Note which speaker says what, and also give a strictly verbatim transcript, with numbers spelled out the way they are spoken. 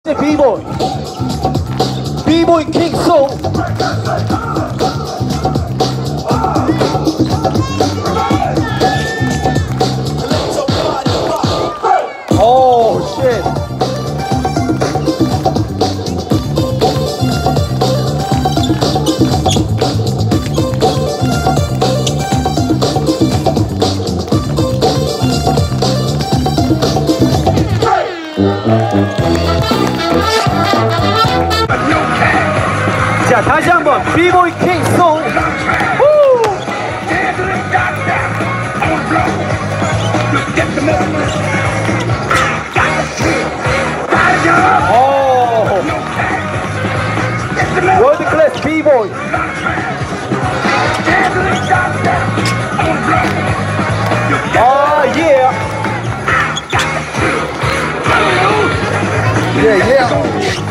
Speaker 1: B-boy, B-boy King Soul. Oh shit. 자, 다시 한번 B-boy King Soul. 오. 월드 클래스 B-boy. 아, yeah. Yeah, yeah.